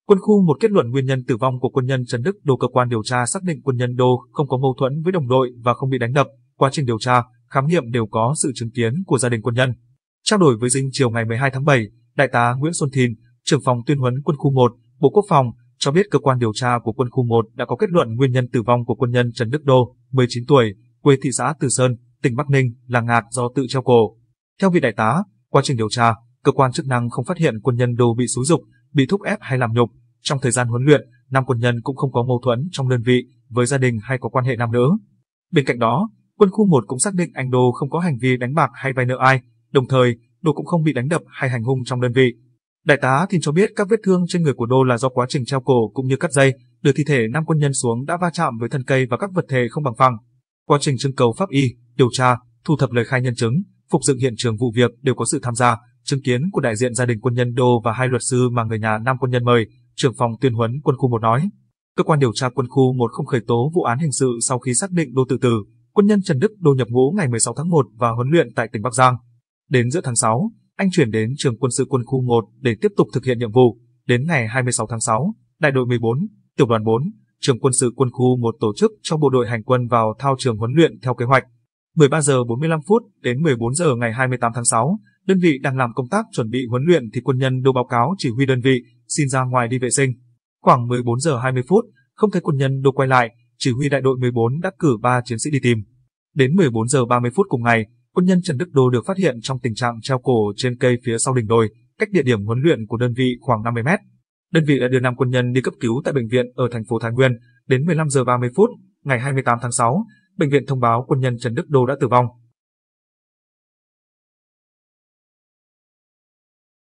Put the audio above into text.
Quân khu 1 kết luận nguyên nhân tử vong của quân nhân Trần Đức Đô. Cơ quan điều tra xác định quân nhân Đô không có mâu thuẫn với đồng đội và không bị đánh đập. Quá trình điều tra, khám nghiệm đều có sự chứng kiến của gia đình quân nhân. Trao đổi với Dinh chiều ngày 12 tháng 7, Đại tá Nguyễn Xuân Thìn, trưởng phòng tuyên huấn quân khu 1, Bộ Quốc phòng, cho biết cơ quan điều tra của quân khu 1 đã có kết luận nguyên nhân tử vong của quân nhân Trần Đức Đô, 19 tuổi, quê thị xã Từ Sơn, tỉnh Bắc Ninh là ngạt do tự treo cổ. Theo vị đại tá, quá trình điều tra, cơ quan chức năng không phát hiện quân nhân Đô bị xúi giục, bị thúc ép hay làm nhục. Trong thời gian huấn luyện, nam quân nhân cũng không có mâu thuẫn trong đơn vị với gia đình hay có quan hệ nam nữ. Bên cạnh đó, quân khu 1 cũng xác định anh Đô không có hành vi đánh bạc hay vay nợ ai, đồng thời Đô cũng không bị đánh đập hay hành hung trong đơn vị. Đại tá Thìn cho biết các vết thương trên người của Đô là do quá trình treo cổ cũng như cắt dây, đưa thi thể nam quân nhân xuống đã va chạm với thân cây và các vật thể không bằng phẳng. Quá trình trưng cầu pháp y, điều tra, thu thập lời khai nhân chứng, phục dựng hiện trường vụ việc đều có sự tham gia, chứng kiến của đại diện gia đình quân nhân Đô và 2 luật sư mà người nhà nam quân nhân mời, trưởng phòng tuyên huấn quân khu 1 nói. Cơ quan điều tra quân khu 1 không khởi tố vụ án hình sự sau khi xác định Đô tự tử. Quân nhân Trần Đức Đô nhập ngũ ngày 16 tháng 1 và huấn luyện tại tỉnh Bắc Giang. Đến giữa tháng 6, anh chuyển đến trường quân sự quân khu 1 để tiếp tục thực hiện nhiệm vụ. Đến ngày 26 tháng 6, đại đội 14, tiểu đoàn 4, trường quân sự quân khu 1 tổ chức cho bộ đội hành quân vào thao trường huấn luyện theo kế hoạch. 13 giờ 45 phút đến 14 giờ ngày 28 tháng 6, đơn vị đang làm công tác chuẩn bị huấn luyện thì quân nhân Đô báo cáo chỉ huy đơn vị xin ra ngoài đi vệ sinh. Khoảng 14 giờ 20 phút, không thấy quân nhân Đô quay lại, chỉ huy đại đội 14 đã cử 3 chiến sĩ đi tìm. Đến 14 giờ 30 phút cùng ngày, quân nhân Trần Đức Đô được phát hiện trong tình trạng treo cổ trên cây phía sau đỉnh đồi, cách địa điểm huấn luyện của đơn vị khoảng 50 mét. Đơn vị đã đưa 5 quân nhân đi cấp cứu tại bệnh viện ở thành phố Thái Nguyên. Đến 15 giờ 30 phút, ngày 28 tháng 6, bệnh viện thông báo quân nhân Trần Đức Đô đã tử vong.